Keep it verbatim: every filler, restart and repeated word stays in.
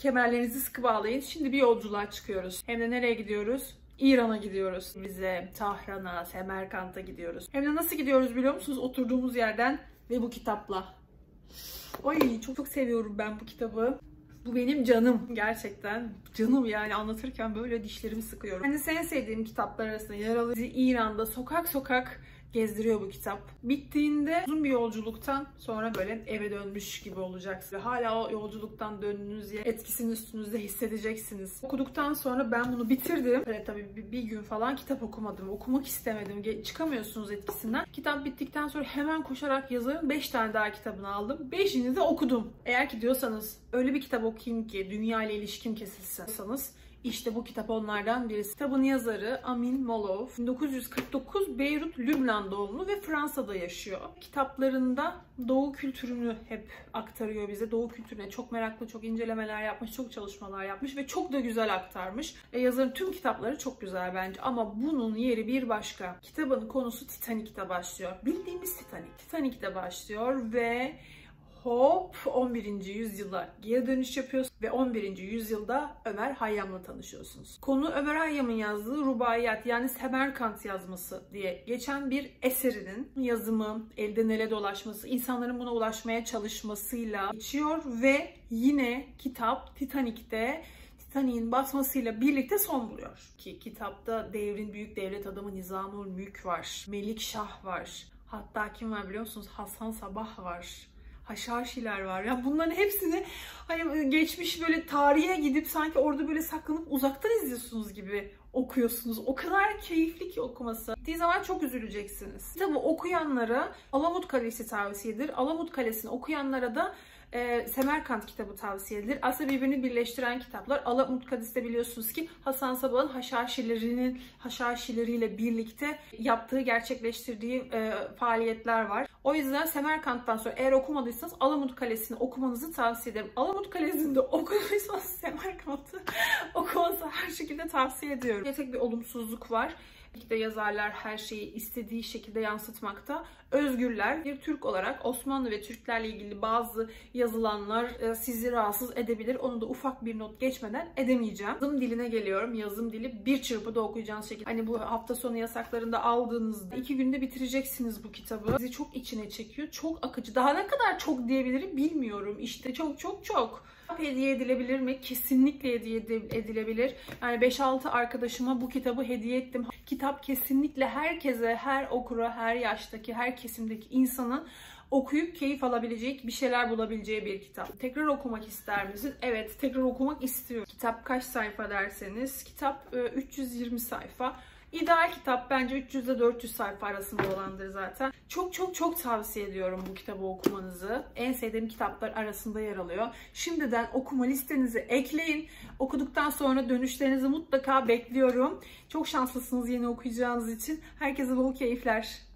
Kemerlerinizi sıkı bağlayın. Şimdi bir yolculuğa çıkıyoruz. Hem de nereye gidiyoruz? İran'a gidiyoruz. Bize Tahran'a, Semerkant'a gidiyoruz. Hem de nasıl gidiyoruz biliyor musunuz? Oturduğumuz yerden ve bu kitapla. Ay çok çok seviyorum ben bu kitabı. Bu benim canım. Gerçekten canım yani, anlatırken böyle dişlerimi sıkıyorum. Hani en sevdiğim kitaplar arasında yer alıyor. İran'da sokak sokak gezdiriyor bu kitap. Bittiğinde uzun bir yolculuktan sonra böyle eve dönmüş gibi olacaksınız. Hala o yolculuktan döndüğünüz yer etkisini üstünüzde hissedeceksiniz. Okuduktan sonra ben bunu bitirdim. Evet, tabii bir, bir gün falan kitap okumadım. Okumak istemedim. Çıkamıyorsunuz etkisinden. Kitap bittikten sonra hemen koşarak yazarın beş tane daha kitabını aldım. beşini de okudum. Eğer ki diyorsanız öyle bir kitap okuyayım ki dünya ile ilişkim kesilseniz, İşte bu kitap onlardan birisi. Kitabın yazarı Amin Molov. bin dokuz yüz kırk dokuz Beyrut, Lübnan doğumlu ve Fransa'da yaşıyor. Kitaplarında Doğu kültürünü hep aktarıyor bize. Doğu kültürüne çok meraklı, çok incelemeler yapmış, çok çalışmalar yapmış ve çok da güzel aktarmış. E, yazarın tüm kitapları çok güzel bence ama bunun yeri bir başka. Kitabın konusu Titanic'te başlıyor. Bildiğimiz Titanic. Titanic'te başlıyor ve hop on birinci yüzyıla geri dönüş yapıyorsunuz ve on birinci yüzyılda Ömer Hayyam'la tanışıyorsunuz. Konu Ömer Hayyam'ın yazdığı Rubaiyat yani Semerkant yazması diye geçen bir eserinin yazımı, elden ele dolaşması, insanların buna ulaşmaya çalışmasıyla geçiyor ve yine kitap Titanic'te Titanic'in batmasıyla birlikte son buluyor. Ki kitapta devrin büyük devlet adamı Nizamül Mülk var, Melik Şah var, hatta kim var biliyor musunuz? Hasan Sabah var. Haşhaşiler var. Ya bunların hepsini hani geçmiş böyle tarihe gidip sanki orada böyle saklanıp uzaktan izliyorsunuz gibi okuyorsunuz. O kadar keyifli ki okuması. Gittiği zaman çok üzüleceksiniz. Kitabı okuyanlara Alamut Kalesi tavsiyedir. Alamut Kalesi'ni okuyanlara da e, Semerkant kitabı tavsiye edilir. Aslında birbirini birleştiren kitaplar. Alamut Kalesi'de biliyorsunuz ki Hasan Sabah'ın Haşhaşilerinin Haşhaşileriyle birlikte yaptığı, gerçekleştirdiği e, faaliyetler var. O yüzden Semerkant'tan sonra eğer okumadıysanız Alamut Kalesi'ni okumanızı tavsiye ederim. Alamut Kalesi'nde okuduysanız Semerkant'ı okumanızı her şekilde tavsiye ediyorum. Tek bir olumsuzluk var. De yazarlar her şeyi istediği şekilde yansıtmakta özgürler. Bir Türk olarak Osmanlı ve Türklerle ilgili bazı yazılanlar sizi rahatsız edebilir. Onu da ufak bir not geçmeden edemeyeceğim. Yazım diline geliyorum. Yazım dili bir çırpıda okuyacağınız şekilde. Hani bu hafta sonu yasaklarında aldığınızda iki günde bitireceksiniz bu kitabı. Sizi çok içine çekiyor. Çok akıcı. Daha ne kadar çok diyebilirim bilmiyorum. İşte çok çok çok. Hediye edilebilir mi? Kesinlikle hediye edilebilir. Yani beş altı arkadaşıma bu kitabı hediye ettim. Kitap kesinlikle herkese, her okura, her yaştaki, her kesimdeki insanın okuyup keyif alabileceği, bir şeyler bulabileceği bir kitap. Tekrar okumak ister misiniz? Evet, tekrar okumak istiyorum. Kitap kaç sayfa derseniz, kitap üç yüz yirmi sayfa. İdeal kitap bence üç yüz ile dört yüz sayfa arasında olandır zaten. Çok çok çok tavsiye ediyorum bu kitabı okumanızı. En sevdiğim kitaplar arasında yer alıyor. Şimdiden okuma listenize ekleyin. Okuduktan sonra dönüşlerinizi mutlaka bekliyorum. Çok şanslısınız yeni okuyacağınız için. Herkese bol keyifler.